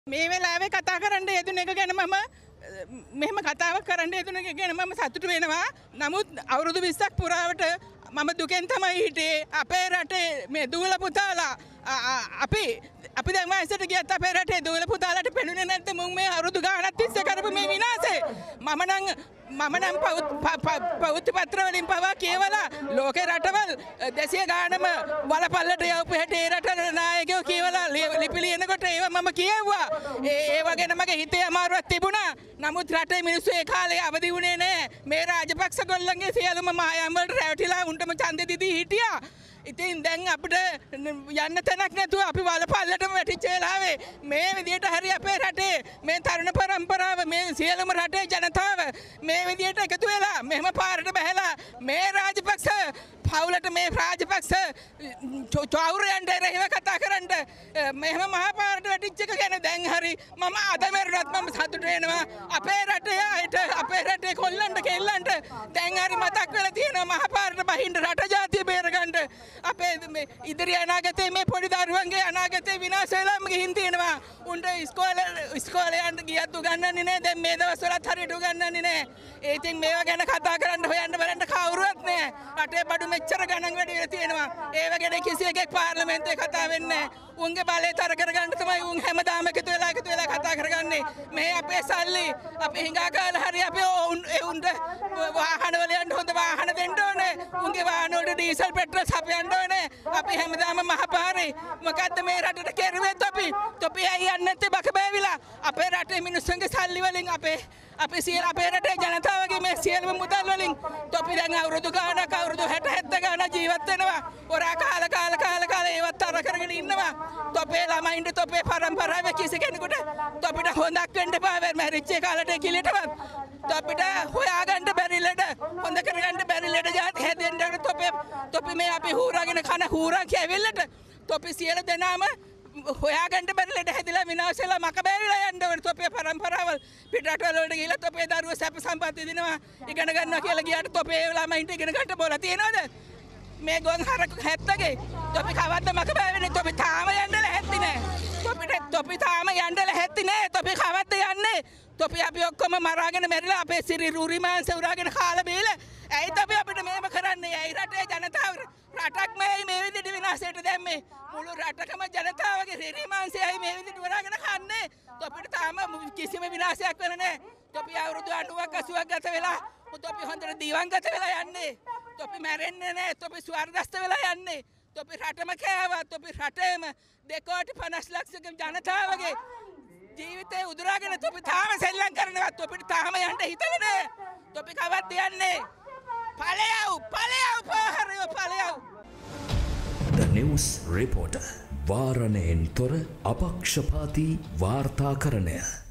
මේ වෙලාවේ කතා කරන්න යෙදුන එක ගැන මම මෙහෙම කතාවක් කරන්න යෙදුන එක ගැන මම සතුටු වෙනවා. නමුත් අවුරුදු 20ක් පුරාවට මම දුකෙන් තමයි හිටියේ. අපේ රටේ මේ දූල පුතාලා අපි දැන් වයසට ගියත් අපේ රටේ දූල පුතාලාට පෙනුනේ නැද්ද මුන් මේ අවුරුදු ගාණක් තිස්සේ කරපු මේ විනාශේ? මම නම් පෞද්ගලික පත්‍ර වලින් පවා කියවලා ලෝකේ රටවල් 200 ගානම වලපල්ලට යවපු හැටි ඒ රටවල නායකයෝ කියවලා ලිපි ලියනකොට ඒව මම කියෙව්වා. ඒව ගැන මගේ හිතේ අමාරුවක් තිබුණා. නමුත් රටේ මිනිස්සු ඒ කාලේ අවදි වුණේ නැහැ. මේ රාජපක්ෂ ගොල්ලන්ගේ සියලුම මායම් වලට රැවටිලා උන්ටම ඡන්දෙ දීදී හිටියා. ඉතින් දැන් අපිට යන්න තැනක් නැතුව අපි වලපල්ලටම වැටිච්ච වෙලාවේ මේ විදියට හරි අපේ රටේ මේ තරුණ පරම්පරාව මේ සියලුම රටේ ජනතාව මේ විදියට එකතු වෙලා මෙහෙම පාරට බහැලා මේ රාජපක්ෂ පවුලට මේ රාජපක්ෂ චෞරයන්ට රහිව කතා කරන්න මෙහෙම මහා පාරට වැටිච්ච එක ගැන දැන් හරි මම අද මරුණත් මම සතුටු වෙනවා. අපේ රටේ අයට අපේ රටේ කොල්ලන්ට කෙල්ලන්ට දැන් හරි මතක් වෙලා තියෙනවා මහා පාරට බහින්න රට ජාතිය බේරගන්න. අපේ මේ ඉදිරි අනාගතේ මේ පොඩි දරුවන්ගේ අනාගතේ විනාශ වෙලාම ගිහින් තියෙනවා. උන්ට ඉස්කෝලේ යන්න ගියත් උගන්වන්නේ නැහැ. දැන් මේ දවස්වලත් හරියට උගන්වන්නේ නැහැ. ඒ ඉතින් මේවා ගැන කතා කරන්න හොයන්න බලන්න කවුරුවත් නැහැ. රටේ බඩු මෙච්චර ගණන් වැඩි වෙලා තියෙනවා. ඒව ගැන කිසි එකෙක් පාර්ලිමේන්තුවේ කතා වෙන්නේ නැහැ. උන්ගේ බලය තර කරගන්න තමයි උන් හැමදාම එකතු වෙලා කතා කරගන්නේ. මේ අපේ සල්ලි අපි හිඟා කාලා හරි අපි උන්ට වාහන වල යන්න හොඳ වාහන දෙන්න ඕනේ. උන්ගේ වාහන වලට ඩීසල් පෙට්‍රල් සපයන්න ඕනේ. අපි හැමදාම මහපාරේ මොකද්ද මේ රටට කෙරුවේ තොපි ඇයි යන්නේ නැත්තේ බක බෑවිලා අපේ රටේ මිනිස්සුන්ගේ සල්ලි වලින් අපේ රටේ ජනතාවගේ මේ සියලුම මුදල් වලින් තොපි දැන් අවුරුදු ගාණක් අවුරුදු 60 70 ගාණක් ජීවත් වෙනවා. හොරා කාලා ඒවත් අර කරගෙන ඉන්නවා. තොපේ ළමයින්ට තොපේ පරම්පරාවේ කිසි කෙනෙකුට තොපිට හොඳක් වෙන්න එපා. මැරිච්ච කාලේ කිලිටවත් තොපිට හොයාගන්න බැරි ලෙඩ හොඳ කරගන්න බැරි ලෙඩ જાති හැදෙන්න තොපි මේ අපි හූරාගෙන කන හූරා කැවිල්ලට තොපි සියලු දෙනාම හොයාගන්න බැරි ලෙඩ හැදිලා විනාශ වෙලා මක බැරිලා යන්න ඕනේ. තොපේ පරම්පරාවල් පිටරටවල වලට ගිහිල්ලා තොපේ දරුවෝ සැප සම්පත් විඳිනවා ඉගෙන ගන්නවා කියලා ගියාට තොපේ ළමයින්ට ඉගෙන ගන්න බෝල තියනවද? මේ ගොන් හරක 70ගේ තොපි කවද්ද මක බැවෙන්නේ? තොපි තාම යන්න ලැහැත්ති නෑ. තොපි තාම යන්න ලැහැත්ති නෑ. තොපි කවද්ද යන්නේ? තොපි අපි ඔක්කොම මරාගෙන මැරිලා අපේ සිරි රුරි මාංශ උරාගෙන කාලා බීලා ඇයි තොපි අපිට මේව කරන්නේ? ඇයි රටේ ජනතාව රටක් මේ විදිහට විනාශයට දැම්මේ? මුළු රටකම ජනතාවගේ සිරි මාංශයයි මේ විදිහට උරාගෙන කන්නේ. තොපිට තාම කිසිම විනාශයක් වෙලා නෑ. තොපි අවුරුදු 90ක් 80ක් ගත වෙලා තොපි හොඳට දිවංගත වෙලා යන්නේ. තොපි මැරෙන්නේ නැහැ. තොපි ස්වර්ගස්ත වෙලා යන්නේ. තොපි රටම කෑවා. තොපි රටේම 2.50 ලක්ෂක ජනතාවගේ ජීවිතේ උදුරාගෙන තොපි තාම සෙල්ලම් කරනවා. තොපිට තාම යන්න හිතලා නැහැ. තොපි කවද්ද යන්නේ? ඵලයව ඵලයව. The News Reporter වාරණයෙන් තොර අපක්ෂපාතී වාර්තාකරණය.